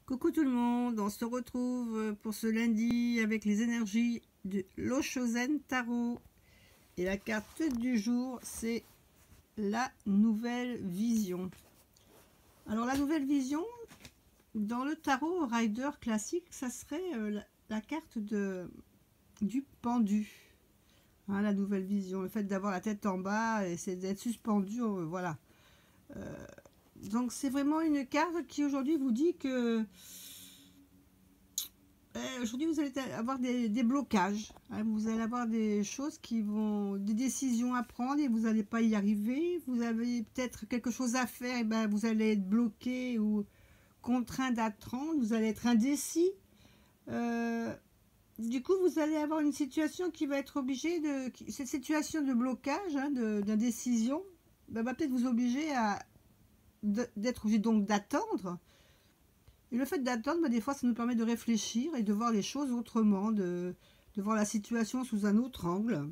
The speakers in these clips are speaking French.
Coucou tout le monde, on se retrouve pour ce lundi avec les énergies de l'Oshozen Tarot. Et la carte du jour, c'est la nouvelle vision. Alors la nouvelle vision, dans le tarot Rider classique, ça serait la carte du pendu. Hein, la nouvelle vision, le fait d'avoir la tête en bas et c'est d'être suspendu, voilà. Donc c'est vraiment une carte qui aujourd'hui vous dit que aujourd'hui vous allez avoir des blocages, hein, vous allez avoir des choses des décisions à prendre et vous n'allez pas y arriver. Vous avez peut-être quelque chose à faire et ben vous allez être bloqué ou contraint d'attendre, vous allez être indécis. Du coup vous allez avoir une situation qui va être obligée cette situation de blocage, hein, d'indécision, ben, va peut-être vous obliger d'être obligé donc d'attendre. Et le fait d'attendre, bah, des fois, ça nous permet de réfléchir et de voir les choses autrement, de voir la situation sous un autre angle.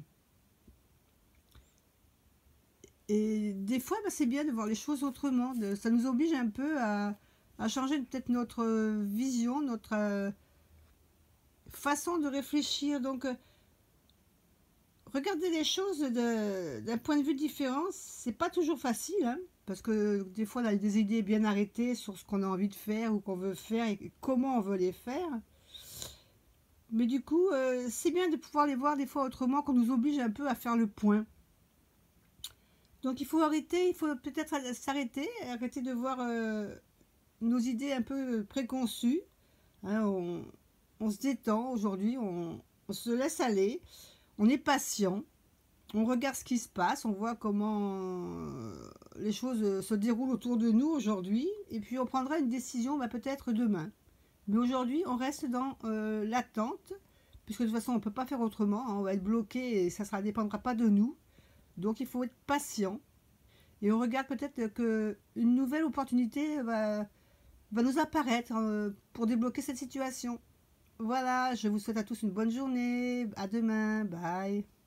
Et des fois, bah, c'est bien de voir les choses autrement. Ça nous oblige un peu à changer peut-être notre vision, notre façon de réfléchir. Donc, regarder les choses d'un point de vue différent, c'est pas toujours facile, hein, parce que des fois on a des idées bien arrêtées sur ce qu'on a envie de faire ou qu'on veut faire et comment on veut les faire. Mais du coup, c'est bien de pouvoir les voir des fois autrement, qu'on nous oblige un peu à faire le point. Donc il faut arrêter, il faut peut-être s'arrêter, arrêter de voir nos idées un peu préconçues. Hein, on se détend aujourd'hui, on se laisse aller, on est patient. On regarde ce qui se passe, on voit comment les choses se déroulent autour de nous aujourd'hui, et puis on prendra une décision peut-être demain. Mais aujourd'hui, on reste dans l'attente, puisque de toute façon, on ne peut pas faire autrement, hein, on va être bloqué et ça ne dépendra pas de nous. Donc il faut être patient, et on regarde peut-être qu'une nouvelle opportunité va nous apparaître pour débloquer cette situation. Voilà, je vous souhaite à tous une bonne journée, à demain, bye.